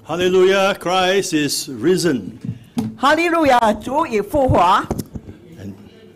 Hallelujah, Christ is risen. 哈利路亚，主已复活。 And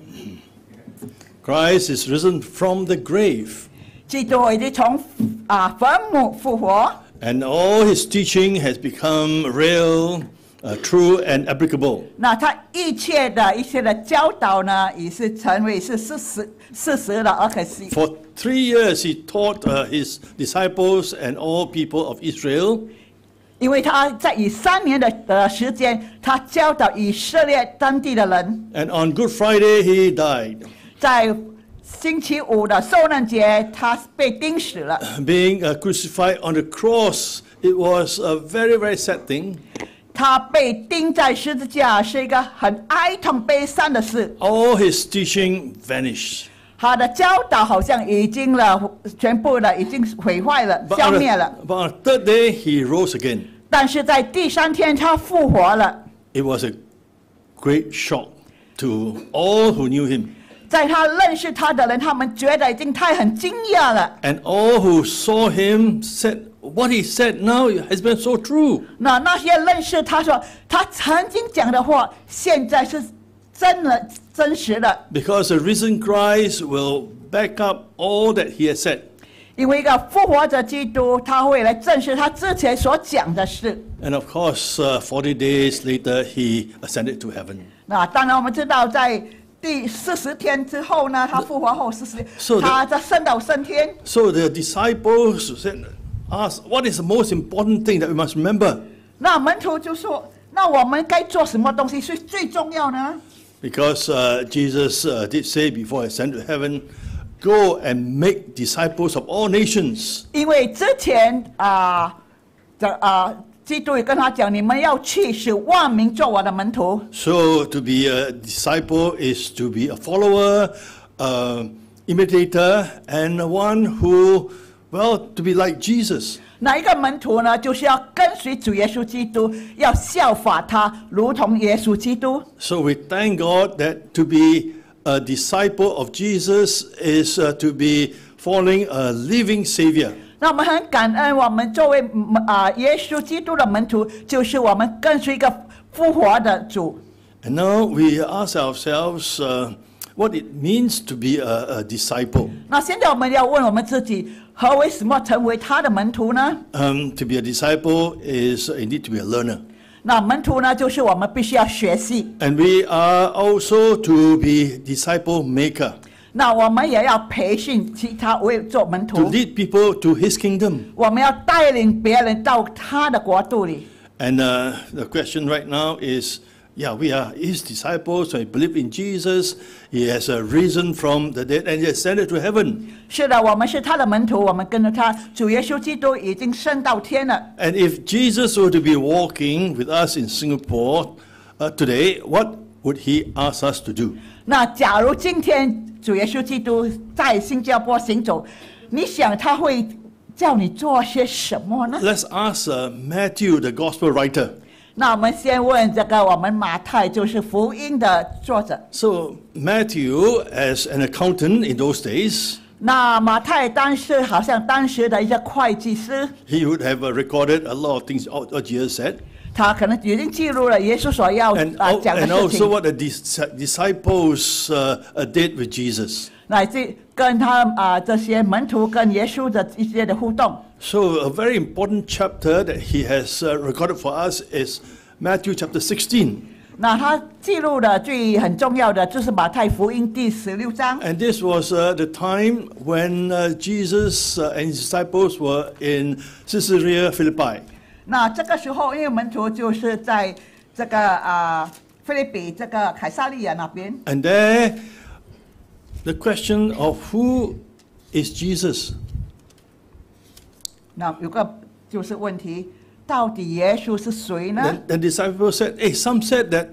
Christ is risen from the grave. 基督已经从坟墓复活。 And all his teaching has become real, true, and applicable. 那他一切的教导呢，也是成为是事实的，而且是。 For 3 years he taught his disciples and all people of Israel. 因为他在以3年的时间，他教导以色列当地的人。 And on Good Friday he died. 在星期五的受难节，他被钉死了。 Being crucified on the cross, it was a very, very sad thing. 他被钉在十字架是一个很哀痛悲伤的事。 All his teaching vanished. 他的教导好像已经全部已经毁坏了，消灭了。 But on the third day he rose again. 但是在第3天，他复活了。 It was a great shock to all who knew him. 在他认识他的人，他们觉得已经很惊讶了。 And all who saw him said, what he said now has been so true. 那些认识他说，他曾经讲的话，现在是真实的。 Because the risen Christ will back up all that he has said. 因为一个复活的基督，他会来证实他之前所讲的事。 And of course, 40 days later, he ascended to heaven. 那当然，我们知道在第40天之后呢，他复活后40天， So 他在升到升天。 So the disciples asked, what is the most important thing that we must remember? 那门徒就说：“那我们该做什么东西是最重要呢？” Because Jesus did say before he ascended to heaven, go and make disciples of all nations. 因为之前基督也跟他讲，你们要去使万民做我的门徒。 So to be a disciple is to be a follower, imitator, and one who, well, to be like Jesus. 哪一个门徒呢？就是要跟随主耶稣基督，要效法他，如同耶稣基督。 So we thank God that to be a disciple of Jesus is to be following a living Savior. 那我们很感恩，我们作为耶稣基督的门徒，就是我们跟随一个复活的主。 And now we ask ourselves what it means to be a disciple. 那现在我们要问我们自己，何为什么成为他的门徒呢？ To be a disciple is indeed to be a learner. 那门徒呢，就是我们必须要学习。 And we are also to be disciple maker. 那我们也要培训其他为做门 To 徒， lead people to his kingdom. 我们要带领别人到他的国度里。 And the question right now is, yeah, we are his disciples. We believe in Jesus. He has risen from the dead and he ascended to heaven. 是的，我们是他的门徒，我们跟着他，主耶稣基督已经升到天了。 And if Jesus were to be walking with us in Singapore today, what would he ask us to do? 那假如今天主耶稣基督在新加坡行走，你想他会叫你做些什么呢？ Let's ask Matthew, the gospel writer. 那我们先问这个我们马太，就是福音的作者。 So Matthew, as an accountant in those days, 那马太当时好像当时的一些会计师， he would have recorded a lot of things what Jesus said. 他可能已经记录了耶稣所要 And 讲的 and 事 also 情， what the disciples did with Jesus. 乃至跟他这些门徒跟耶稣的一些的互动。 So a very important chapter that he has recorded for us is Matthew chapter 16. 那他记录的很重要的就是马太福音第16章。 And this was the time when Jesus and his disciples were in Caesarea Philippi. 那这个时候，因为门徒就是在这个菲律比这个凯撒利亚那边。 And there, the question of who is Jesus? 那有个就是问题，到底耶稣是谁呢？ The disciples said, hey, some said that,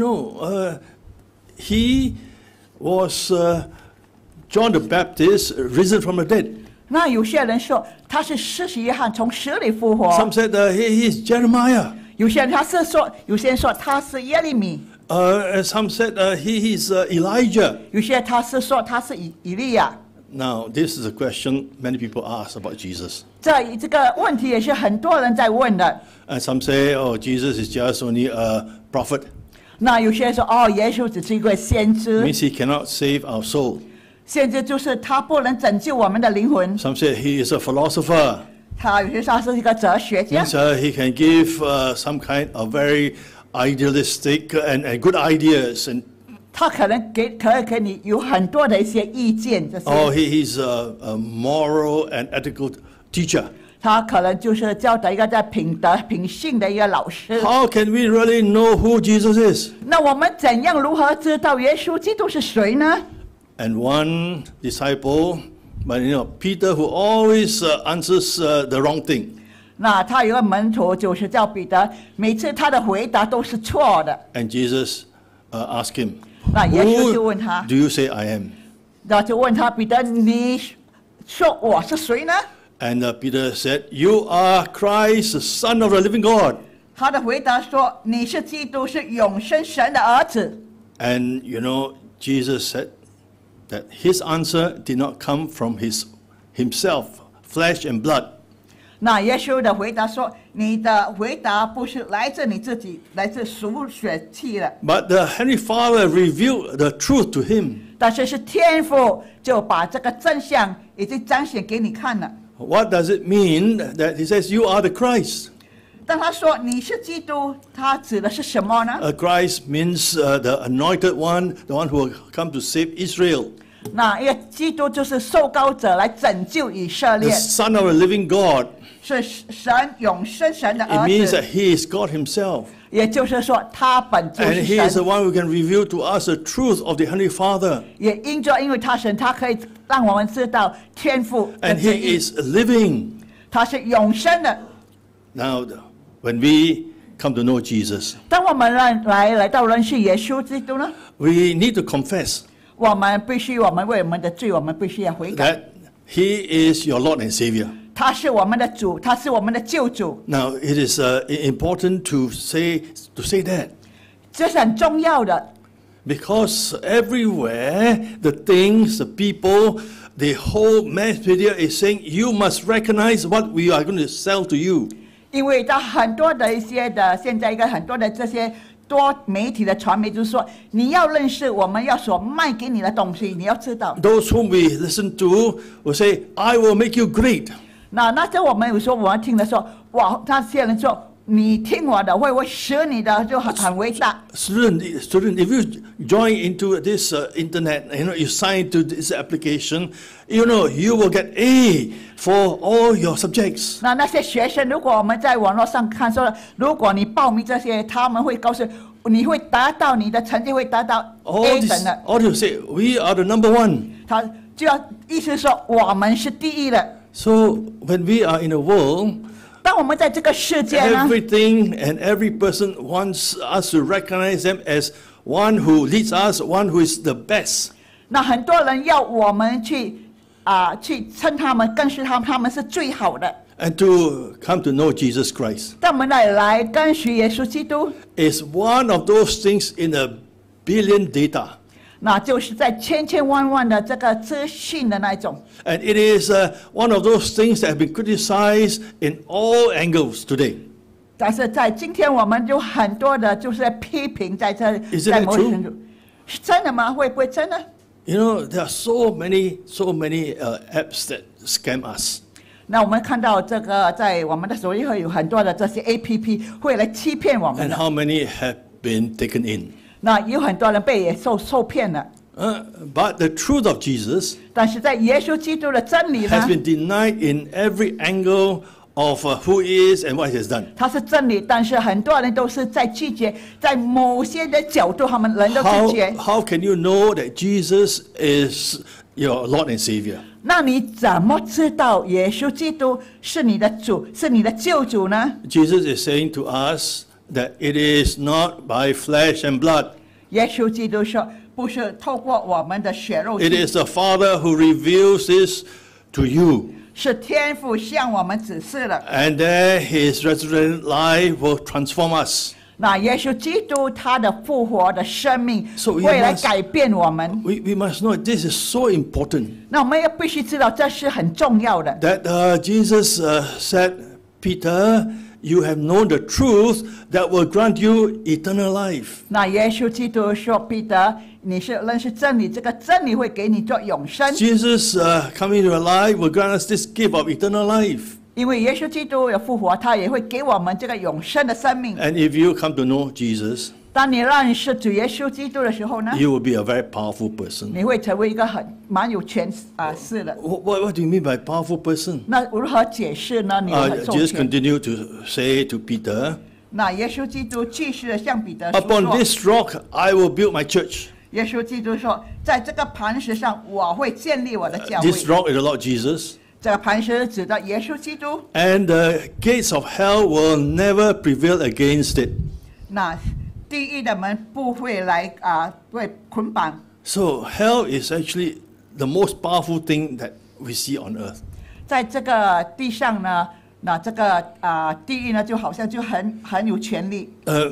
he was John the Baptist risen from the dead. 那有些人说他是施洗约翰从死里复活， Some said he is Jeremiah. 有些人说他是耶利米， Some said he is Elijah. 有些他是说他是以利亚。 Now, this is a question many people ask about Jesus. 这个问题也是很多人在问的。 And some say, oh, Jesus is just only a prophet. 那有些人说，哦，耶稣只是一个先知， Means he cannot save our soul. 先知就是他不能拯救我们的灵魂。 Some say he is a philosopher. 他有些说他是一个哲学家， Means he can give some kind of very idealistic and good ideas. And 他可能给你有很多的一些意见，这些。 oh, he's a moral and ethical teacher. 他可能就是教导一个在品德品性的一个老师。 How can we really know who Jesus is? 那我们如何知道耶稣基督是谁呢？ And one disciple, but Peter, who always answers the wrong thing. 那他有个门徒就是叫彼得，每次他的回答都是错的。 And Jesus asked him, 那耶稣就 who 问他， do you say I am? 那就问他彼得，你说我是谁呢？ And Peter said, you are Christ, the Son of the living God. 他的回答说：“你是基督，是永生神的儿子。” And Jesus said that his answer did not come from himself, flesh and blood. 那耶稣的回答说：“你的回答不是来自你自己，来自属血气的， But the Heavenly Father revealed the truth to him. 但是是天父就把这个真相已经彰显给你看了。” What does it mean that he says, you are the Christ? 当他说你是基督，他指的是什么呢？ Christ means the anointed one, the one who will come to save Israel. 那因为基督就是受膏者来拯救以色 The 列， Son of the living God. 是神永生神的 It 儿 means 子 that，he is God himself. 也就是说他本就 And 是 he is 神 the。one who can reveal to us the truth of the Heavenly Father. 也因为他神，他可以让我们知道天父的 And 旨 he 意， is living. 他是永生的。 Now, when we come to know Jesus, 当我们来到认识耶稣基督呢， we need to confess 我们为我们的罪，我们必须要悔改。 that he is your Lord and Savior. 他是我们的主，他是我们的救主， Now, it is important to say that. 这是很重要的。 Because everywhere, the things, the people, the whole mass media is saying, you must recognize what we are going to sell to you. 因为在很多的现在很多的这些多媒体的传媒，就是说你要认识我们要所卖给你的东西，你要知道。 Those whom we listen to will say, I will make you great. 那这我们有时候我们听的说，哇，那些人说你听我的，会使你的就很伟大。 Student, if you join into this internet, you sign to this application, you will get A for all your subjects. 那些学生，如果我们在网络上看说，如果你报名这些，他们会告诉你会达到你的成绩会达到 A 等的。 All you say, we are the number one. 他就要意思说我们是第一的。 So when we are in the world, 当我们在这个世界呢， everything and every person wants us to recognize them as one who leads us, one who is the best. 那很多人要我们去称他们，更是他们是最好的。 And to come to know Jesus Christ 当我们来跟随耶稣基督， is one of those things in a billion data. 那就是在千万的这个资讯的那种。 And it is one of those things that have been criticized in all angles today. 但是在今天，我们有很多的就是在批评在这， Isn't 在 that 某 true? 程度是真的吗？会不会真的？ There are so many apps that scam us. 那我们看到这个在我们的手机会有很多的这些 APP 会来欺骗我们 And 的。 how many have been taken in? 那有很多人被受骗了。 But the truth of Jesus 但是在耶稣基督的真理 has 呢， been denied in every angle of who he is and what he has done. 它是真理，但是很多人都是在拒绝，在某些的角度，他们人都拒绝。 How can you know that Jesus is your Lord and Savior? 那你怎么知道耶稣基督是你的主，是你的救主呢？ Jesus is saying to us that it is not by flesh and blood. 耶稣基督说，不是透过我们的血肉 It 体， is the Father who reveals this to you. 是天父向我们指示了。 And there his resurrected life will transform us. 那耶稣基督他的复活的生命 So we 会来 must- 改变我们。 We must know this is so important 那我们也必须知道这是很重要的。 that Jesus said, Peter, you have known the truth that will grant you eternal life. 那耶稣基督说：“彼得，你是认识真理，这个真理会给你做永生。 Jesus coming to our life will grant us this gift of eternal life. 因为耶稣基督有复活，他也会给我们这个永生的生命。 And if you come to know Jesus, 当你认识主耶稣基督的时候呢， you will be a very powerful person. 你会成为一个蛮有权势的。 What do you mean by powerful person? 那如何解释呢？你很受 Jesus 权。 continued to say to Peter, 那耶稣基督继续的向彼得说 upon this rock I will build my church. 耶稣基督说，在这个磐石上，我会建立我的教会。 This rock is the Lord Jesus. 这个磐石指的耶稣基督。 And the gates of hell will never prevail against it. 那地狱的门不会来会捆绑。 So hell is actually the most powerful thing that we see on earth. 在这个地上呢，那这个地狱呢，就好像就很有权利。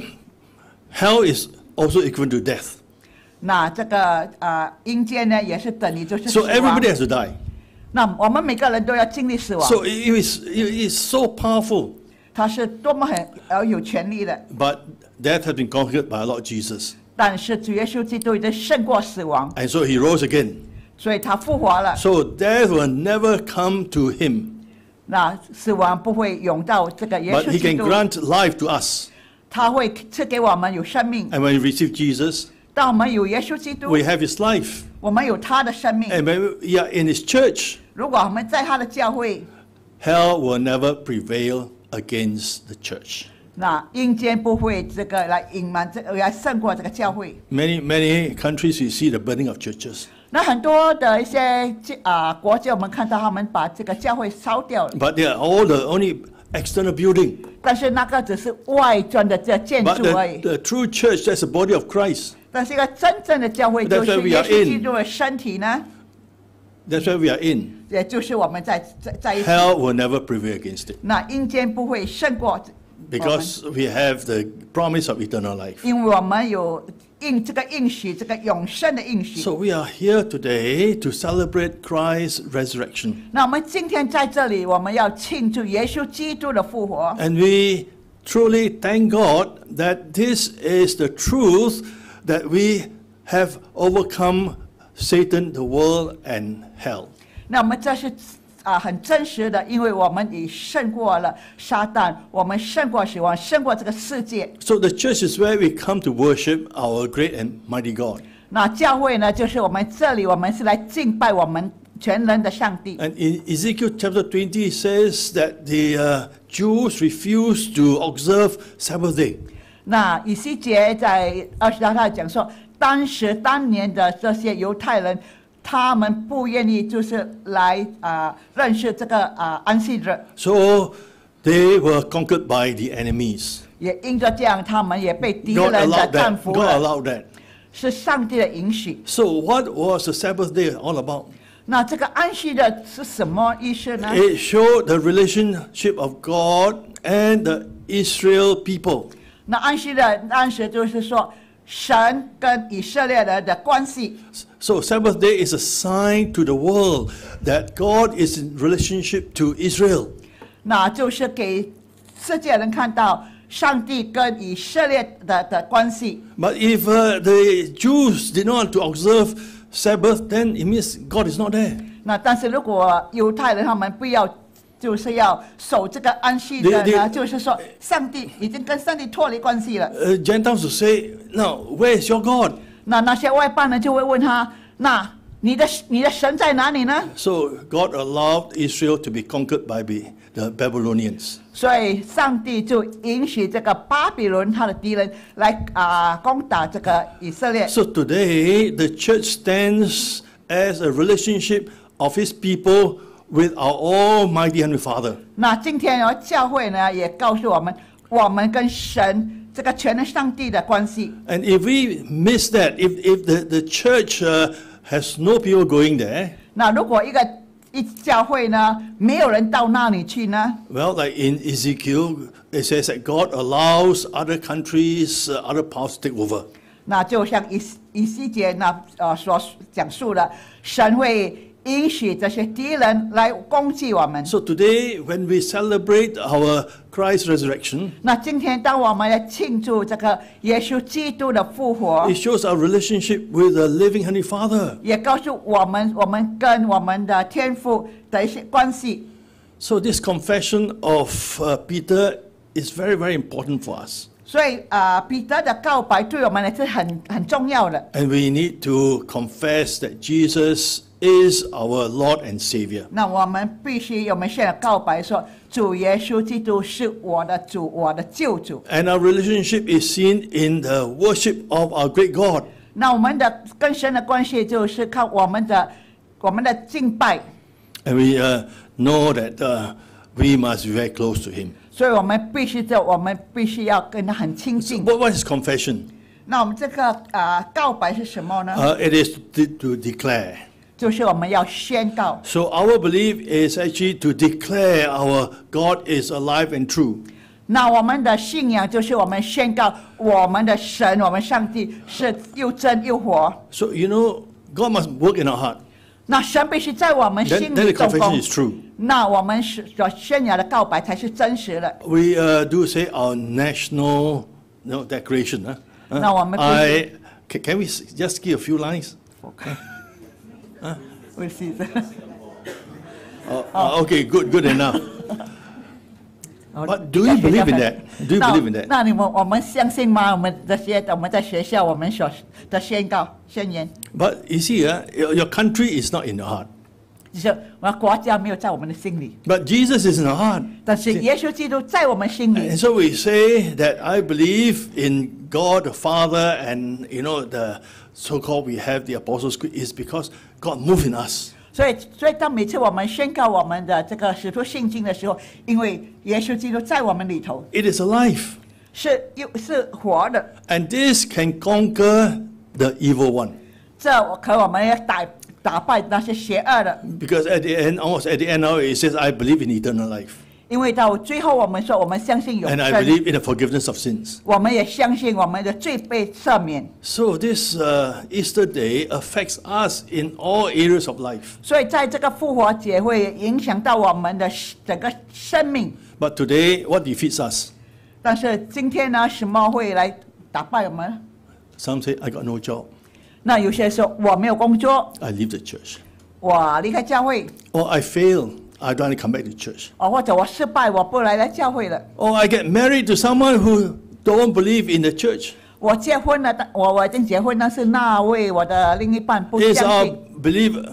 Hell is also equivalent to death. 那这个阴间呢，也是等于就是死 So 亡。 everybody has to die. 那我们每个人都要经历死亡。 So it is so powerful. 他是多么有权利的， But death has been conquered by our Lord Jesus. 但是主耶稣基督已经胜过死亡， And so he rose again. 所以他复活了。 So death will never come to him. 那死亡不会涌到这个耶 But 稣 he 基 can 督， grant life to us. 他会赐给我们有生命。 And when we receive Jesus, 当我们有耶稣基督， we have his life. 我们有他的生命。 And when we are in his church, 如果我们在他的教会， hell will never prevail against the church. 那阴间不会这个来隐瞒这个来胜过这个教会。 Many countries we see the burning of churches. 那很多的一些国家，我们看到他们把这个教会烧掉了， But they are all the only external building. 但是那个只是外砖的这建 But 筑而已。 the true church, that's the body of Christ. 但是一个真正的教会 That's 就 where 是 we 耶 are 稣 in. 基督的身体呢， That's where we are in. 也就是我们在一起。 Hell will never prevail against it. 那阴间不会胜过我们， Because we have the promise of eternal life. 因为我们有这个应许，这个永生的应许。 So we are here today to celebrate Christ's resurrection. 那我们今天在这里，我们要庆祝耶稣基督的复活。 And we truly thank God that this is the truth that we have overcome Satan, the world, and hell. 那我们这是很真实的，因为我们已胜过了撒旦，我们胜过死亡，胜过这个世界。 So the church is where we come to worship our great and mighty God. 那教会呢，就是我们这里，我们是来敬拜我们全能的上帝。 And in Ezekiel chapter 20 it says that the Jews refused to observe Sabbath day. 那以西结在28章讲说，当年的这些犹太人，他们不愿意就是来认识这个安息日， So they were conquered by the enemies. 也因着这样，他们也被敌 God 人的 allowed 征 that. 服 God 了， allowed that. 是上帝的允许。 So what was the Sabbath day all about? 那这个安息日是什么意思呢？ It showed the relationship of God and the Israel people. 那安息日就是说，神跟以色列人的关系。 So Sabbath day is a sign to the world that God is in relationship to Israel. 那就是给世界人看到上帝跟以色列的关系。 But if the Jews did not want to observe Sabbath, then it means God is not there. 那但是如果犹太人他们不要，就是要守这个安息日呢， they- 就是说上帝已经跟上帝脱离关系了。 Gentiles will say, "Now, where is your God?" 那些外邦人就会问他：那你的神在哪里呢？ So God allowed Israel to be conquered by the Babylonians. 所以上帝就允许这个巴比伦他的敌人来攻打这个以色列。 So today, the church stands as a relationship of His people with our Almighty Heavenly Father. 那今天教会呢也告诉我们，我们跟神这个全能上帝的关系。 And if we miss that, if the church has no people going there, 那如果一个一教会呢，没有人到那里去呢？ Well, like in Ezekiel, it says that God allows other countries, other powers to take over. 那就像以西结所讲述的，神会允许这些敌人来攻击我们。 So today, when we celebrate our Christ resurrection, 那今天当我们来庆祝这个耶稣基督的复活， it shows our relationship with the living Heavenly Father. 也告诉我们跟我们的天父的一些关系。 So this confession of Peter is very, very important for us. 所以彼得的告白对我们来说很重要的。 And we need to confess that Jesus is our Lord and Savior. 那我们必须我们现在告白说，主耶稣基督是我的主，我的救主。 And our relationship is seen in the worship of our great God. 那我们的跟神的关系就是靠我们的敬拜， And we know that we must be very close to Him. 所以我们必须要跟他很亲近。 What is confession? 那我们这个告白是什么呢？ It is to declare. 就是我们要宣告。 So our belief is actually to declare our God is alive and true. 那我们的信仰就是我们宣告我们的神，我们上帝是又真又活。 So you know, God must work in our heart. 那神必须在我们 Then 心 the 里动 confession 工 is，true. 那我们所宣扬的告白才是真实的。 We do say our national declaration. No, I'm not Can we just give a few lines? We'll see. Okay, good enough. But do you believe in that? Do you believe in that? 那我们相信吗？我们在学校我们所的宣言， But you see, your country is not in your heart. 就是我们国家没有在我们的心里， But Jesus is in our heart. 但是耶稣基督在我们心里。 And so we say that I believe in God the Father, and the so-called we have the Apostles' Creed is because God moved in us. 所以当每次我们宣告我们的这个使徒信经的时候，因为耶稣基督在我们里头 It is alive. 是活的， And this can conquer the evil one. 我们要打败那些邪恶的。 Because almost at the end now, it says, I believe in eternal life. 因为到最后我们说我们相信永 And I 生， believe in the forgiveness of sins. 我们也相信我们的罪被赦免。 So this Easter day affects us in all areas of life. 所以在这个复活节会影响到我们的整个生命。 But today, what defeats us? 但是今天呢，什么会来打败我们？ Some say, I got no job. 那有些说我没有工作， I leave the church. 我离开教会， Or I fail. I don't want to come back to church. 或者我失败，我不来教会了。 Or I get married to someone who don't believe in the church. 我结婚了，我已经结婚，但是那位我的另一半不 Is 相 our 信。 belief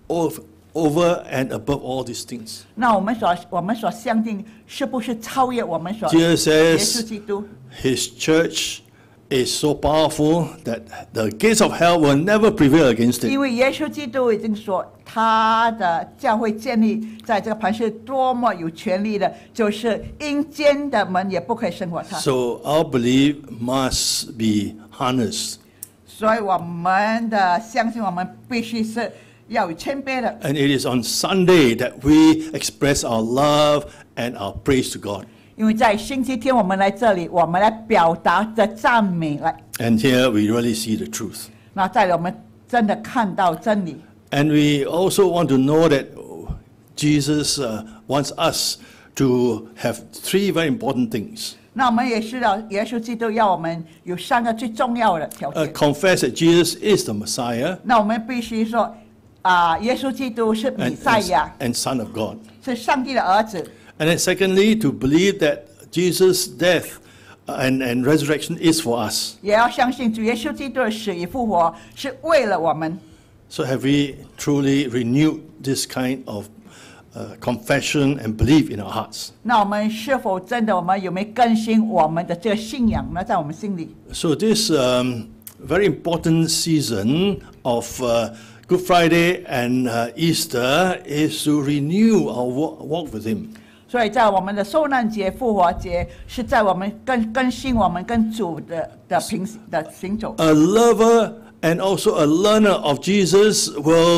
over and above all these things? 那我们所相信是不是超越我们所 Jesus 耶稣 says 基督？ His church is so powerful that the gates of hell will never prevail against 因 it. 为耶稣基督已经说，他的教会建立在这个磐石多么有权力的，就是阴间的门也不可以胜过他。 So our belief must be harnessed. 所以我们的相信，我们必须是要有谦卑的。 And it is on Sunday that we express our love and our praise to God. 因为在星期天我们来这里，我们来表达的赞美来。 And here we really see the truth. 那在我们真的看到真理。 And we also want to know that Jesus wants us to have three very important things. 那我们也知道，耶稣基督要我们有三个最重要的条件。 Confess that Jesus is the Messiah 那我们必须说，耶稣基督是弥赛亚， and Son of God. 是上帝的儿子。 And then secondly, to believe that Jesus' death and resurrection is for us. 也要相信主耶稣基督的死与复活是为了我们。 So have we truly renewed this kind of confession and belief in our hearts? 那我们是否真的，我们有没有更新我们的这个信仰呢？在我们心里。 So this very important season of Good Friday and Easter is to renew our walk with Him. 所以在我们的受难节、复活节，是在我们更新我们跟主的行走。 A lover and also a learner of Jesus will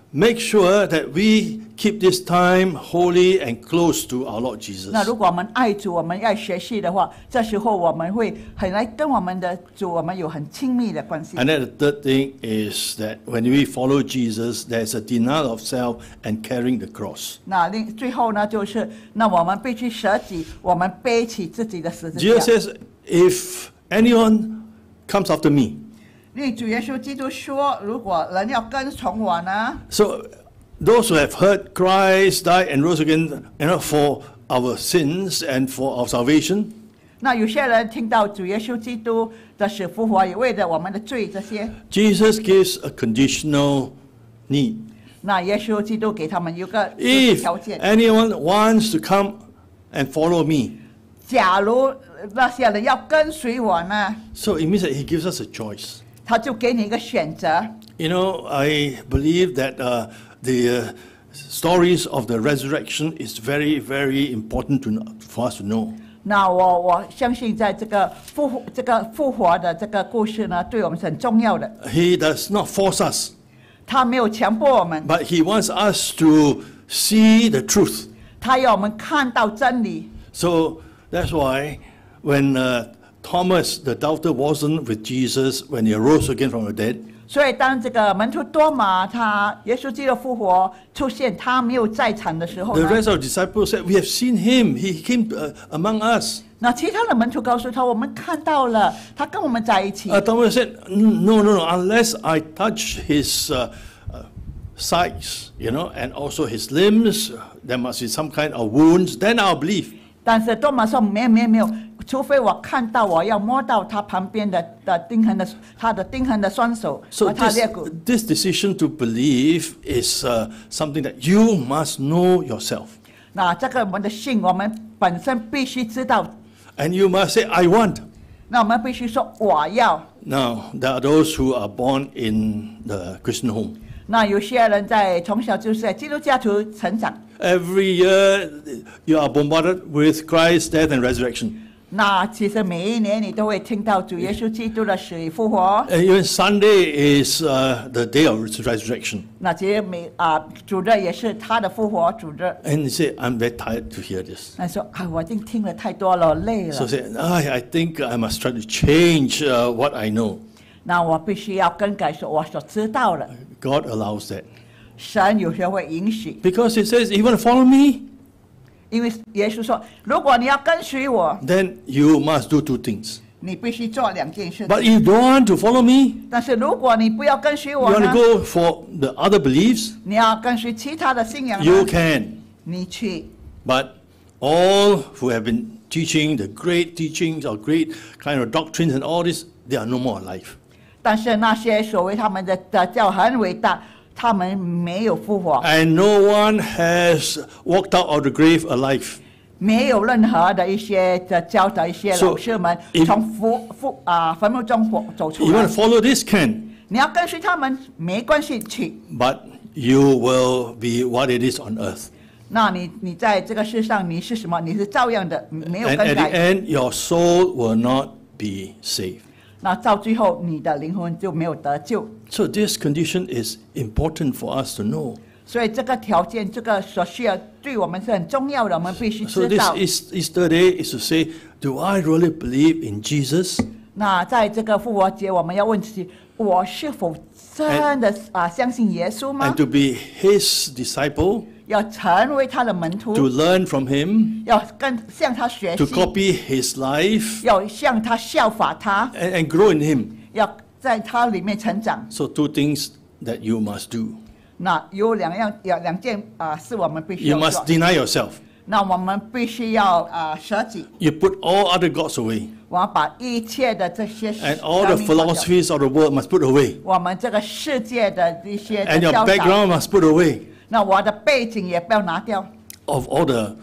make sure that we keep this time holy and close to our Lord Jesus. 那如果我们爱主，我们要学习的话，这时候我们会很来跟我们的主，我们有很亲密的关系。 And then the third thing is that when we follow Jesus, there's a denial of self and carrying the cross. 那最后呢，就是那我们必须舍己，我们背起自己的十字 Jesus 架。 says, if anyone comes after me, 因为主耶稣基督说，如果人要跟从我呢， so those who have heard Christ died and rose again, for our sins and for our salvation, 那有些人听到主耶稣基督的死复活，也为了我们的罪这些， Jesus gives a conditional need. 那耶稣基督给他们有个 If 条件， anyone wants to come and follow me, 假如那些人要跟随我呢， so it means that he gives us a choice. 他就给你一个选择。 You know, I believe that the stories of the resurrection is very, very important for us to know. 那我相信，在这个复活的这个故事呢，对我们是很重要的。 He does not force us, 他没有强迫我们， but he wants us to see the truth. 他要我们看到真理。 So that's why when Thomas, the doubter, wasn't with Jesus when he arose again from the dead, 所以当这个门徒多马耶稣基督复活出现，他没有在场的时候 the 呢， rest of the disciples said, "We have seen him. He came among us." 那其他的门徒告诉他，我们看到了，他跟我们在一起。 Thomas said, "No, no, no. Unless I touch his sides, and also his limbs, there must be some kind of wounds. Then I'll believe." 但是多马说没有，除非我看到，我要摸到他旁边的钉痕的双手 So 和他裂骨。 this decision to believe is something that you must know yourself, 那这个我们的信，我们本身必须知道。 and you must say, "I want." 那我们必须说我要。 Now there are those who are born in the Christian home. 那有些人从小就是在基督家族成长。 Every year you are bombarded with Christ's death and resurrection. 那其实每一年你都会听到主耶稣基督的死与复活。 And even Sunday is the day of resurrection. 那其实主日也是他的复活主日。 And you say, "I'm very tired to hear this." 那说我已经听了太多了，累 So 了。 say, I think I must try to change what I know. 那我必须要更改我所知道的。 God allows that. 神有时候会允许， Because he says, "You want to follow me? 因为耶稣说，如果你要跟随我， Then you must do two things. 你必须做两件事。 But you don't want to follow me? 但是如果你不要跟随 You 我 want 呢 to，go for the other beliefs? 你要跟随其他的信仰 You 呢， can. 你去。 But all who have been teaching the great teachings or great kind of doctrines and all this, they are no more alive. 但是那些所谓他们的教很伟大，他们没有复活， And no one has walked out of the grave alive. 没有任何的一些教的一些 So, 老师们 if- 从坟墓中走出 You 来 want。to follow this, can. 你要跟随他们没关系，去。 But you will be what it is on earth. 那你在这个世上你是什么？你是照样的，没有 And 更 at the 改。 end, your soul will not be saved. 那到最后你的灵魂就没有得救。 So this condition is important for us to know. 所以这个条件，这个所需要对我们是很重要的，我们必须 So 知 this 道。 Easter day is to say, do I really believe in Jesus? 那在这个复活节，我们要问自己：我是否真的相信耶稣吗 And？to be his disciple, 要成为他的门 to 徒， learn from him, 要向他学 to 习， copy his life, 要向他效法他， and grow in him. 要在他里面成长。 So two things that you must do. 那有两件是我们必须 You 要 must 做。 deny yourself. 那我们必须要舍己， You put all other gods away. 我要把一切的这些 And all the 生命活着 philosophies of the world must put away. 我们这个世界的一些 And your 教导， background must put away. 那我的背景也不要拿掉。 Of all the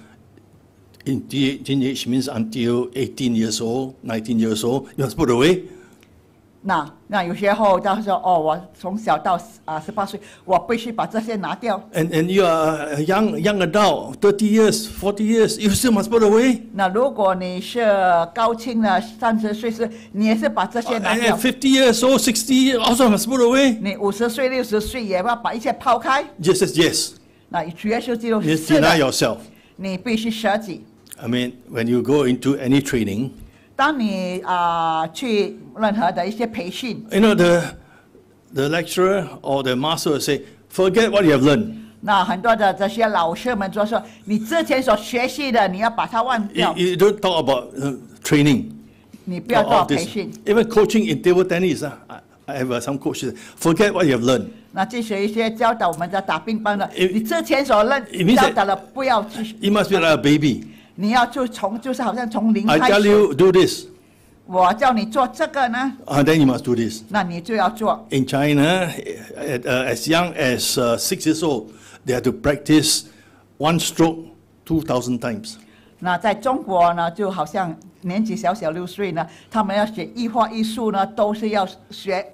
in teenage means until 18 years old, 19 years old, you must put away. 那有时候他说哦，我从小到18岁，我必须把这些拿掉。 And you are a young adult, 30 years, 40 years, you still must put away. 那如果你是高青的30岁时，你也是把这些拿 And 掉 at。50 years old, 60 also must put away. 你50岁、60岁也要把一切抛开。 Jesus says yes. 那主耶稣基督 You 是 deny 的， yourself. 你必须舍己。 I mean, when you go into any training, 当你去任何的一些培训， you know, the lecturer or the master will say, forget what you have learned. 那很多的这些老师们就说，你之前所学习的，你要把它忘 You, 掉， you don't talk about training 你不要 or 做 all 培 this. 训。 Even coaching in table tennis, I have some coaches, forget what you have learned. 那这是一些教导我们的打乒乓的， It- 你之前所 it means 教 that- 导的不要去， You must be like a baby. 你要就是好像从零 I 开 tell 始。 you, do this, 我叫你做这个呢， then you must do this. 那你就要做。 In China, as young as 6 years old, they have to practice one stroke 2,000 times. 那在中国呢，就好像年纪小6岁呢，他们要学一画一数呢，都是要学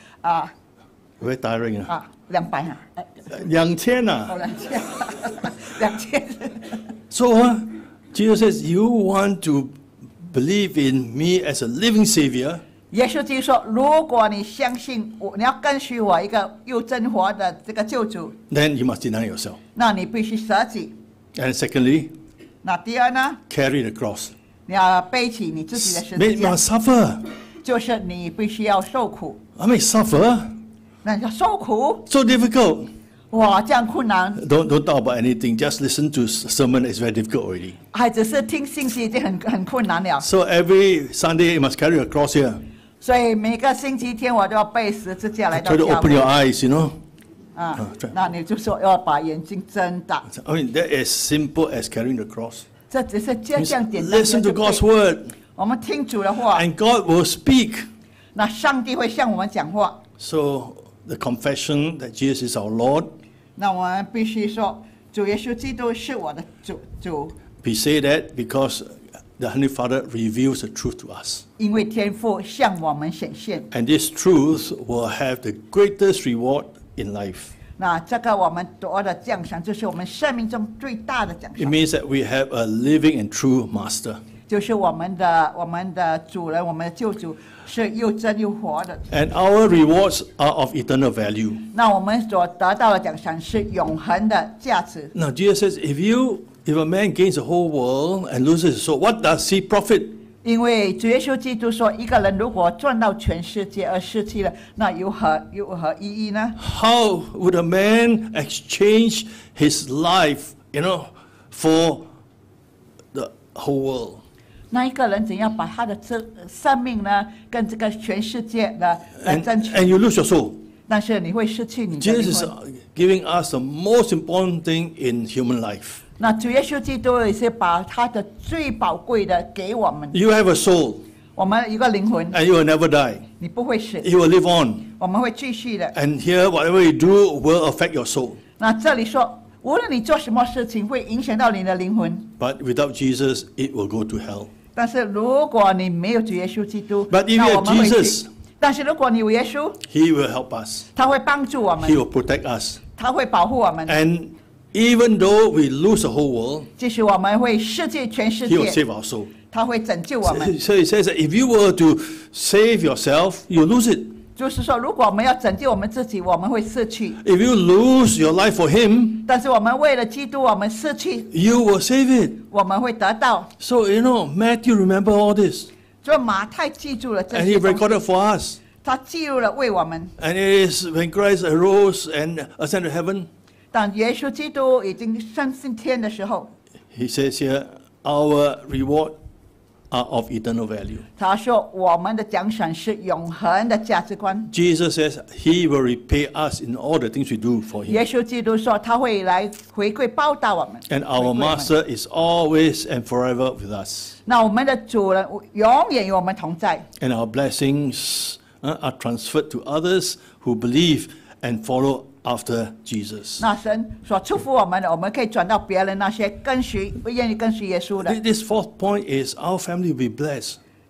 Very tiring. 200啊， 2000 啊. 2000。 So Jesus says, you want to believe in me as a living Savior, 耶稣基督说，如果你相信我，你要跟随我一个又真活的这个救主， then you must deny yourself. 那你必须舍己。 And secondly, 那第二呢， carry the cross. 你要背起你自己的十字 You 架， must suffer. 就是你必须要受苦。 I mean, suffer? 那叫受苦， So difficult. 哇，这样困难， Don't talk about anything. Just listen to sermon. It's very difficult already. 还只是听信息已经很困难了。 So every Sunday, you must carry a cross here. 所以每个星期天我都要背十字架来到 Try to 教 open your 会 eyes, you know. 对那你就说要把眼睛睁大， I mean, that is simple as carrying the cross. 这只是这样简单。 Listen to God's word, 我们听主的话， and God will speak. 那上帝会向我们讲话。 So the confession that Jesus is our Lord, 那我们必须说，主耶稣基督是我的主， we say that because the Heavenly Father reveals the truth to us. 因为天父向我们显现。 And this truth will have the greatest reward in life. 那这个我们得的奖赏，就是我们生命中最大的奖 It 赏， means that we have a living and true master. 就是我们的主人，我们的救主是又真又活的。 And our rewards are of eternal value. 那我们所得到的奖赏是永恒的价值。 Now Jesus says, if a man gains the whole world and loses his soul, what does he profit? 因为主耶稣基督说，一个人如果赚到全世界而失去了，那有何意义呢？ How would a man exchange his life, for the whole world? 那一个人怎样把他的生命呢，跟这个全世界的来 And, 争取？ and you lose your soul. 但是你会失去你的 Jesus 灵 is 魂。 giving us the most important thing in human life. 那主耶稣基督也是把他的最宝贵的给我们。 You have a soul, 我们一个灵魂， and you will never die. 你不会死， You will live on. 我们会继续的。 And here, whatever you do will affect your soul. 那这里说，无论你做什么事情，会影响到你的灵魂。 But without Jesus, it will go to hell. 但是如果你没有主耶稣基督， But if you 那 have 我们会 Jesus 去。但是如果你有耶稣， He will help us. 他会帮助我 He 们， will protect us. 他会保护我们。 And even though we lose the whole world, 即使我们会失去全世 He will 界， save our soul. 他会拯救我们。 So He says that if you were to save yourself, you lose it. 就是说，如果我们要拯救我们自己，我们会失去； If you lose your life for Him, 但是我们为了基督，我们失去， you will save it. 我们会得到。 So, Matthew remember all this. 所以马太记住了这 And 些 he 东西， recorded for us. 他记录了为我们。 And it is when Christ arose and ascended to heaven, 当耶稣基督已经升上天的时候， He says here, our reward are of eternal value. 他说我们的奖赏是永恒的价值观。 Jesus says He will repay us in all the things we do for Him. 耶稣基督说他会来回馈报答我们。 And 回 our 馈我们 Master is always and forever with us. 那我们的主人永远与我们同在。 And our blessings are transferred to others who believe and follow after Jesus. 那神所祝福我们的，我们可以转到别人那些愿意跟随耶稣的。 This fourth point is our family will be blessed.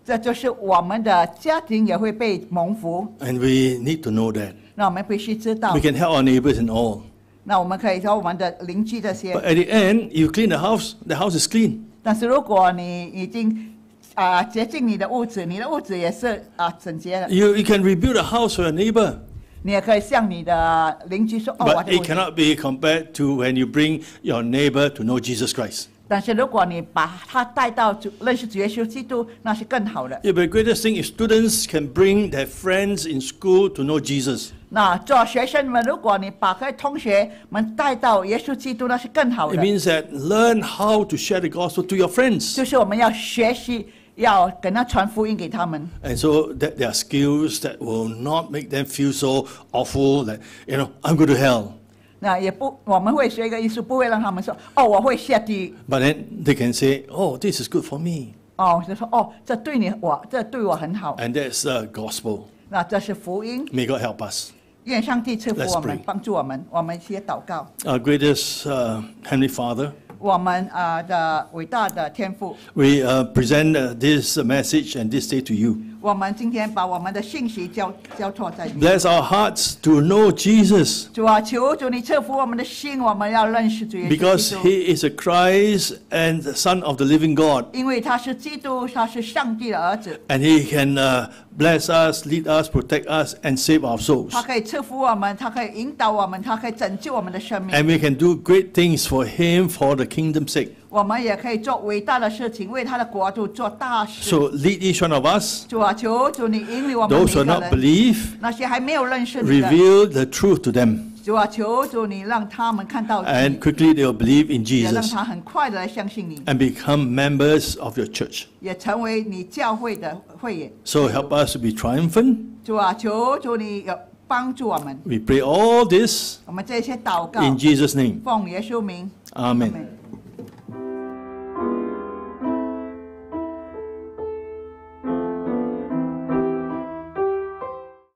这就是我们的家庭也会被蒙福。 And we need to know that. 那我们必须知道 We，can help our neighbors and all. 那我们可以说我们的邻居这些 But。at the end, you clean the house is clean. 但是如果你已经洁净你的屋子，你的屋子也是整洁的， You can rebuild a house for your neighbor. 你也可以向你的邻居说：“哦，我 But 的 it 屋子。” cannot be compared to when you bring your neighbor to know Jesus Christ. 但是如果你把他带到认识主耶稣基督，那是更好的。 Yeah, but the greatest thing is students can bring their friends in school to know Jesus. 那做学生们，如果你把同学们带到耶稣基督，那是更好 It 的。 means that learn how to share the gospel to your friends. 就是我们要学习，要跟他传福音给他们。 And so that there are skills that will not make them feel so awful that, I'm going to hell. 那也不，我们会学一个艺术，不会让他们说：“哦，我会下地狱。 But then they can say, oh, this is good for me. ” 哦，就说：“哦，这对我很好。 And that's the gospel. ” 那这是福音。 May God help us. 愿上帝赐福 Let's 我们 pray.， 帮助我们。我们一起祷告。 Our greatest Heavenly Father, 我们的伟大的天父， we present this message and this day to you. 我们今天把我们的信息交托在你。 Bless our hearts to know Jesus 主啊，求主你赐福我们的心，我们要认识主耶稣 because 基督， He is a Christ and the Son of the living God. 因为他是基督，他是上帝的儿子， And He can bless us, lead us, protect us, and save our souls. 他可以赐福我们，他可以引导我们，他可以拯救我们的生命。 And we can do great things for Him for the kingdom's sake. 我们也可以做伟大的事情，为他的国度做大事。 So lead each one of us, 主啊，求主你引领我们 those 每 who are 个 not 人， believe, 那些还没有认识你的， reveal the truth to them. 主啊，求主你让他们看到 And 你， quickly they will believe in 也让 Jesus 他很快的来相信你， and become members of your church. 也成为你教会的会员。 So help us to be triumphant. 主啊，求主你有帮助我们， We pray all this 我们这些祷告 in Jesus' name. 奉耶稣名， Amen. 阿门